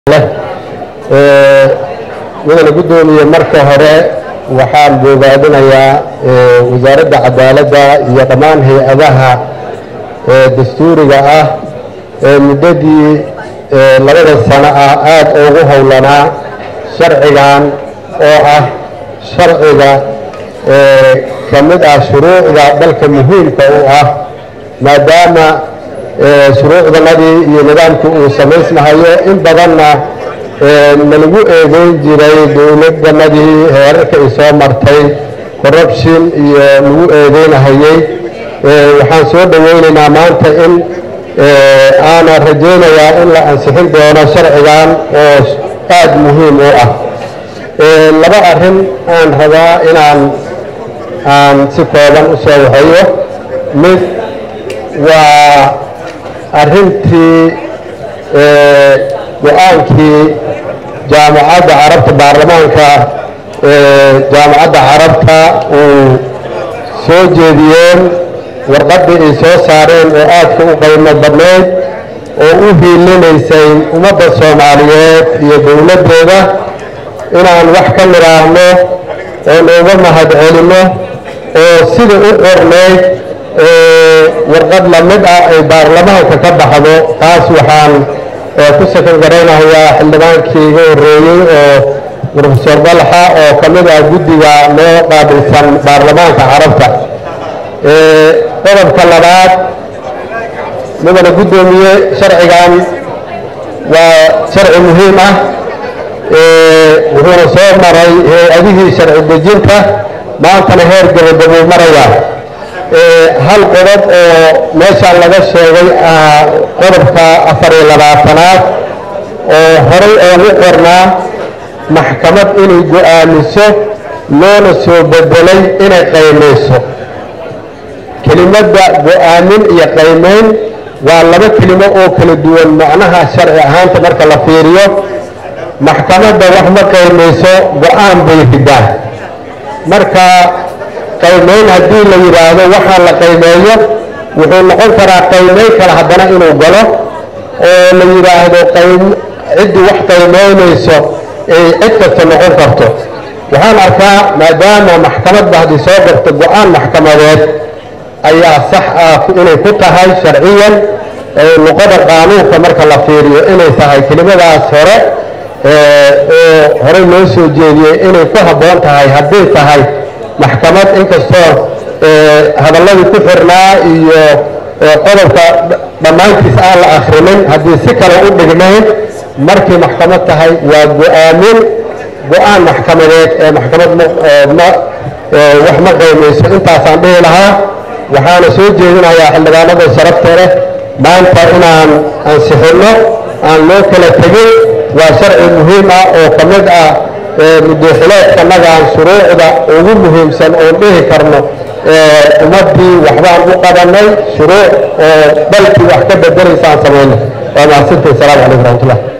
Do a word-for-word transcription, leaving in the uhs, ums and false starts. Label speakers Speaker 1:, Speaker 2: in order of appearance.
Speaker 1: mudane gudoomiye marka hore waxaan bogaadinayaa wasaaradda cadaaladda iyo dhammaan hay'adaha dastuuriga ah ee muddadii labada sano ah aad ugu howlanaa sharcigan oo ah sharciga ka mid ah shuruucda dalka muhiimka u ah maadaama shuruucdanadii iyo nidaamkii uu samaysmahayo in badanna nalagu eedeyn jiray dowladdanadii heerarka ay soo martay corruption iyo lagu eedeynahayay waxaan soo dhaweynaynaa maanta in aana rajaynayaa in la ansixin doono sharcigan oo aad muhiim u ah laba arrin aan rabaa inaan aan si kooban u soo waxeeyo mid waa arrintii go-aankii jaamacadda carabta baarlamaanka jaamacadda carabta uu soo jeediyeen warqaddii ay soo saareen oo aadka u qiimo badnayd oo u hiilinaysay ummadda soomaaliyeed iyo dowladdeeda inaan wax ka nidhaahno oo nooga mahadcelinno oo sida u qornayd warqad la mid ah ay baarlamaanka ka baxdo taas waxaan ku sakan garaynayaa xildhibaankii iga horreeyey oo professor Balxa oo ka mid ah guddiga loo qaabilsan baarlamaanka carabta qodobka labaad mudane gudoomiye sharcigan waa sharci muhiim ah wuxuuna soo maray hay-adihii sharci dejinta maantana heer gabagabuu marayaa hal qodob oo meeshaan laga sheegay qodobka afar iyo labaatanaad oo horay oogu qornaa maxkamad inay go-aamiso loona soo bedelay inay qaymayso kelimadda go-aamin iyo qaymayn waa laba kelimo oo kala duwan macnaha sharci ahaanta marka la fiiriyo maxkamadda wax ma qaymayso go-aan bay ridaa marka qaymayn haddii la yidhaahdo waxaa la qaymeeyo wuxuu noqon karaa qaymayn kale haddana inuu galo oo la yidhaahdo ciddii wax qaymaynayso ay cid kasta noqon karto waxaan arkaa maadaama maxkamadda haddii soo garto go-aan maxkamadeed ayaa sax ah inay ku tahay sharciyan luqada qaanuunka marka la fiiriyo inay tahay kelimadaas hore oo horey loo soo jeediyey inay ku habboon tahay haddii tahay maxkamad inkastoo hadalladii ku xirnaa iyo qodobka dhammaantiis aan la akhrinin haddii si kale u dhignayn markay maxkamad tahay waa go-aamin go-aan maxkamadeed ee maxkamad wax ma qaymayso intaasaan dhihi lahaa waxaana soo jeedinayaa xildhibaanada sharafta leh maanta inaan ansixinno aan loo kala tegin waa sharci muhiim ah oo ka mid ah mudooxileedkanagaan shuruucda ugu muhiimsan oon dhihi karno ummaddii waxbaan u qabanay shuruuc oo dalkii wax ka bedelaysaan samayno waa mahadsantahay asalaamu calaykum raxmatullah